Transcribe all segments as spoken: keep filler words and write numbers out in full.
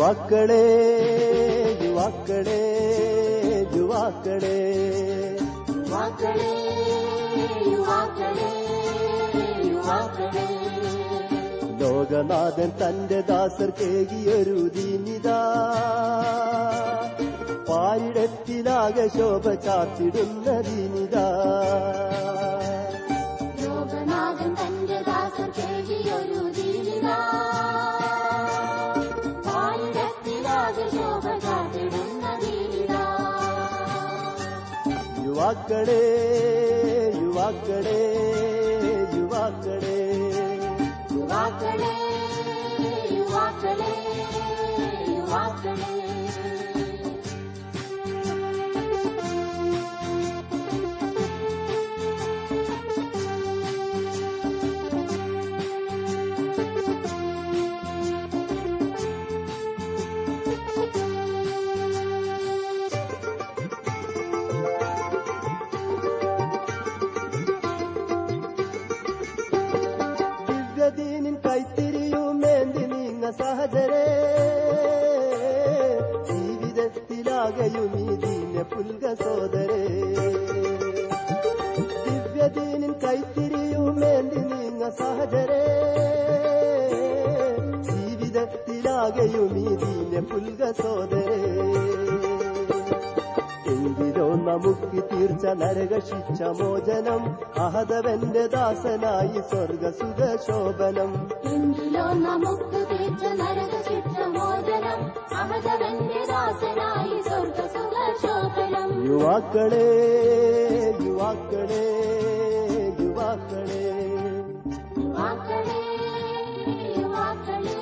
യുവാക്കളെ യുവാക്കളെ യുവാക്കളെ യുവാക്കളെ യുവാക്കളെ യുവാക്കളെ ലോകനാഥൻ തന്റെ ദാസർക്കേകിയൊരു ദീനിതാ പാരിടത്തിലാകെ ശോഭ ചാർത്തിടുന്ന ദീനിതാ ലോകനാഥൻ തന്റെ ദാസർക്കേകിയൊരു ദീനിതാ പാരിടത്തിലാകെ ശോഭ ചാർത്തിടുന്ന ദീനിതാ യുവാക്കളെ യുവാക്കളെ യുവാക്കളെ യുവാക്കളെ യുവാക്കളെ യുവാക്കളെ ദിവ്യദീനിൻ കൈത്തിരിയുമേന്തി നീങ്ങ സഹജരേ ജീവിതത്തിലാകയും ഈ ദീന പുൽക സോദരേ ദിവ്യദീനിൻ കൈത്തിരിയുമേന്തി നീങ്ങ സഹജരേ ജീവിതത്തിലാകയും ഈ ദീന പുൽക സോദരേ എങ്കിലോ നമുക്ക് തീർച്ച നരകശിക്ഷ മോചനം അഹദവന്റെ ദാസനായി സ്വർഗസുഖ ശോഭനം എങ്കിലോ നമുക്ക് തീർച്ച നരകശിക്ഷ മോചനം അഹദവന്റെ ദാസനായി സ്വർഗസുഖ ശോഭനം യുവാക്കളെ യുവാക്കളെ യുവാക്കളെ യുവാക്കളെ യുവാക്കളെ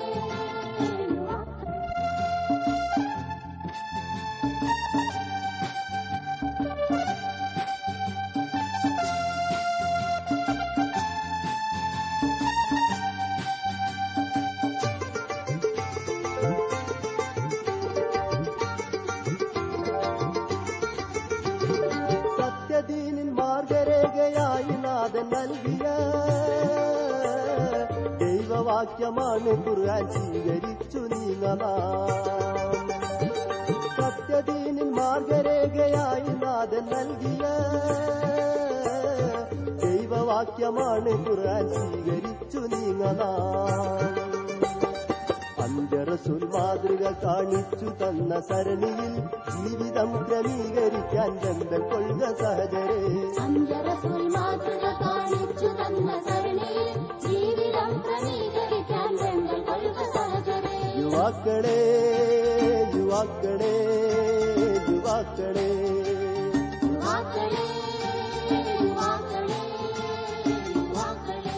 സത്യദീനിൻ മാർഗരേഖയായി നാഥൻ നൽകിയ ദൈവവാക്യമാണ് ഖുർആൻ സ്വീകരിച്ചു നീങ്ങനാം സത്യദീനിൻ മാർഗരേഖയായി നാഥൻ നൽകിയ ദൈവവാക്യമാണ് ഖുർആൻ സ്വീകരിച്ചു നീങ്ങനാം അഞ്ചറസുൽ മാതൃക കാണിച്ചു തന്ന സരണിയിൽ ജീവിതം ക്രമീകരിക്കാൻ ബന്ധം കൊള്ളുക സഹജരേ അഞ്ചറസുൽ മാതൃക കാണിച്ചു തന്ന സരണിയിൽ ജീവിതം ക്രമീകരിക്കാൻ ബന്ധം കൊള്ളുക സഹജരേ യുവാക്കളെ യുവാക്കളെ യുവാക്കളെ യുവാക്കളെ യുവാക്കളെ യുവാക്കളെ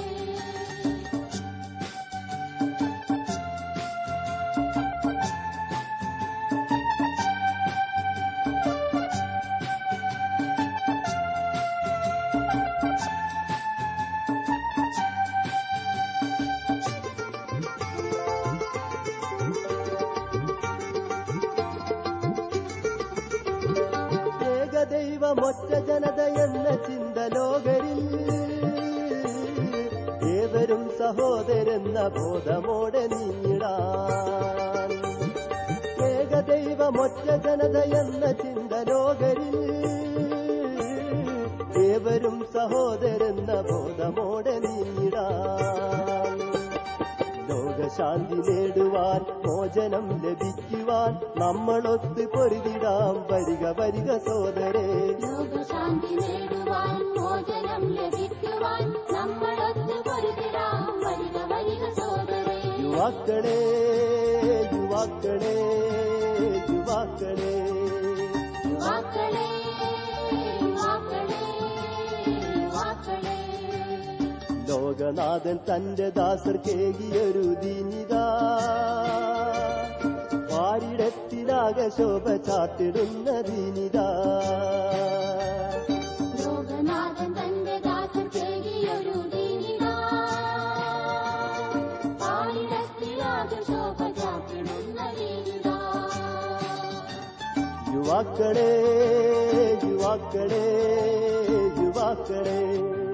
ഏകദൈവമൊറ്റ ജനത എന്ന ചിന്ത ലോകരിൽ ഏവരും സഹോദരെന്ന ബോധമോടെ നീങ്ങിടാൻ ഏകദൈവമൊറ്റ ജനത എന്ന ചിന്ത ലോകരിൽ ഏവരും സഹോദരെന്ന ബോധമോടെ നീങ്ങിടാൻ ലോകശാന്തി നേടുവാൻ മോചനം ലഭിക്കുവാൻ നമ്മളൊത്ത് പൊരുതിടാം വരിക വരിക സോദരേ ലോകശാന്തി നേടുവാൻ മോചനം ലഭിക്കുവാൻ നമ്മളൊത്ത് പൊരുതിടാം വരിക വരിക സോദരേ യുവാക്കളെ യുവാക്കളെ യുവാക്കളെ യുവാക്കളെ യുവാക്കളെ യുവാക്കളെ ലോകനാഥൻ തന്റെ ദാസർക്കേകിയൊരു ദീനിതാ പാരിടത്തിലാകെ ശോഭ ചാർത്തിടുന്ന ദീനിതാ ലോകനാഥൻ തന്റെ ദാസർക്കേകിയൊരു ദീനിതാ പാരിടത്തിലാകെ ശോഭ ചാർത്തിടുന്ന ദീനിതാ യുവാക്കളെ യുവാക്കളെ യുവാക്കളെ